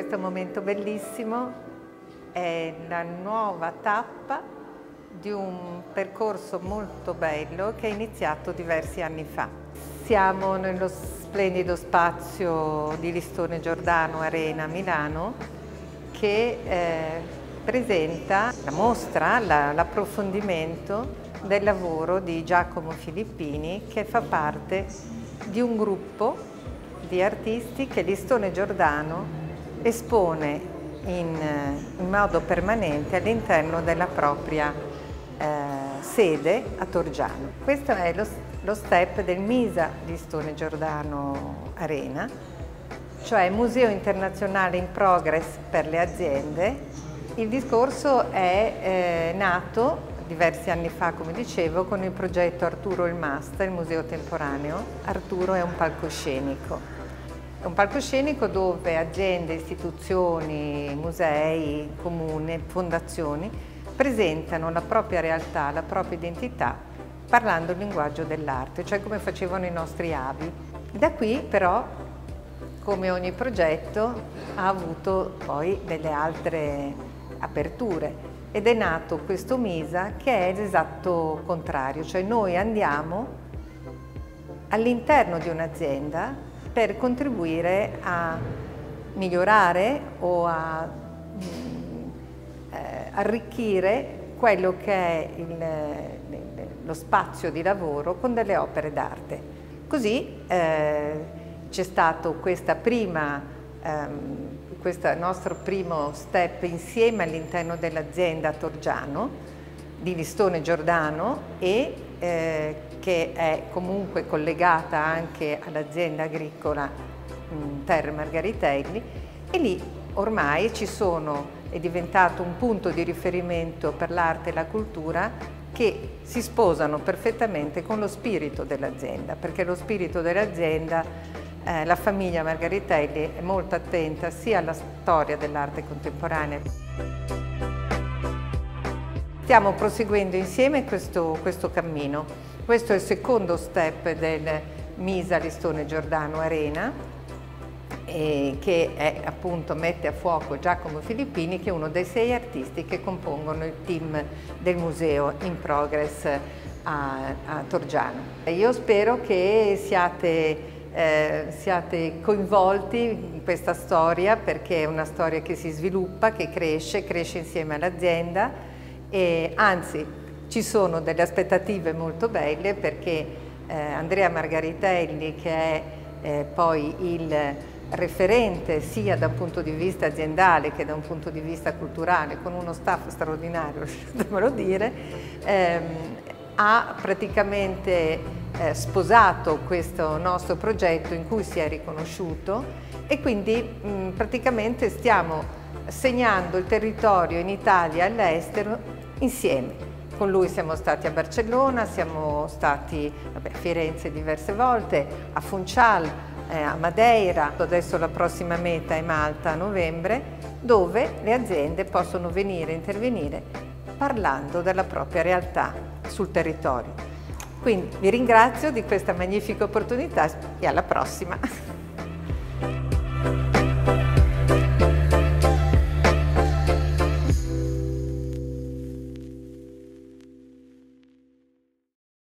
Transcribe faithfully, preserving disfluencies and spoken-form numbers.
questo momento bellissimo è la nuova tappa di un percorso molto bello che è iniziato diversi anni fa. Siamo nello splendido spazio di Listone Giordano Arena Milano che eh, presenta la mostra, la, l'approfondimento del lavoro di Giacomo Filippini, che fa parte di un gruppo di artisti che Listone Giordano espone in, in modo permanente all'interno della propria eh, sede a Torgiano. Questo è lo, lo step del MISA Listone Giordano Arena, cioè Museo Internazionale in Progress per le aziende. Il discorso è eh, nato diversi anni fa, come dicevo, con il progetto Arturo il Masta, il museo temporaneo. Arturo è un palcoscenico. È un palcoscenico dove aziende, istituzioni, musei, comuni, fondazioni presentano la propria realtà, la propria identità, parlando il linguaggio dell'arte, cioè come facevano i nostri avi. Da qui però, come ogni progetto, ha avuto poi delle altre aperture. Ed è nato questo MISA che è l'esatto contrario, cioè noi andiamo all'interno di un'azienda per contribuire a migliorare o a eh, arricchire quello che è il, lo spazio di lavoro con delle opere d'arte. Così eh, c'è stato questa prima ehm, questo nostro primo step insieme all'interno dell'azienda Torgiano di Listone Giordano e eh, che è comunque collegata anche all'azienda agricola mh, Terre Margaritelli, e lì ormai ci sono, è diventato un punto di riferimento per l'arte e la cultura che si sposano perfettamente con lo spirito dell'azienda, perché lo spirito dell'azienda Eh, la famiglia Margaritelli è molto attenta sia alla storia dell'arte contemporanea. Stiamo proseguendo insieme questo, questo cammino. Questo è il secondo step del MISA Listone Giordano Arena, e che è, appunto, mette a fuoco Giacomo Filippini, che è uno dei sei artisti che compongono il team del museo in progress a, a Torgiano. Io spero che siate Eh, siate coinvolti in questa storia, perché è una storia che si sviluppa, che cresce, cresce insieme all'azienda, e anzi ci sono delle aspettative molto belle, perché eh, Andrea Margaritelli, che è eh, poi il referente sia da un punto di vista aziendale che da un punto di vista culturale, con uno staff straordinario, lasciatemelo dire, ehm, ha praticamente eh, sposato questo nostro progetto in cui si è riconosciuto, e quindi mh, praticamente stiamo segnando il territorio in Italia e all'estero insieme. Con lui siamo stati a Barcellona, siamo stati vabbè, a Firenze diverse volte, a Funchal, eh, a Madeira, adesso la prossima meta è Malta a novembre, dove le aziende possono venire a intervenire parlando della propria realtà sul territorio. Quindi vi ringrazio di questa magnifica opportunità e alla prossima!